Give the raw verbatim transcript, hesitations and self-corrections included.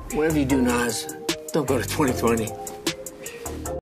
Whatever you do, Nas, don't go to twenty twenty.